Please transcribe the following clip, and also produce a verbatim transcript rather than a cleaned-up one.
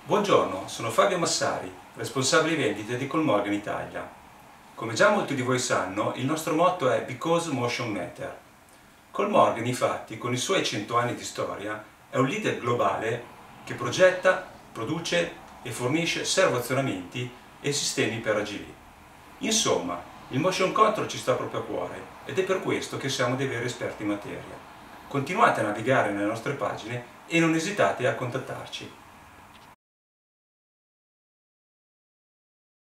Buongiorno, sono Fabio Massari, responsabile vendite di Collmorgan Italia. Come già molti di voi sanno, il nostro motto è Because Motion Matter. Collmorgan, infatti, con i suoi cento anni di storia, è un leader globale che progetta, produce e fornisce servozionamenti e sistemi per A G V. Insomma, il motion control ci sta proprio a cuore ed è per questo che siamo dei veri esperti in materia. Continuate a navigare nelle nostre pagine e non esitate a contattarci.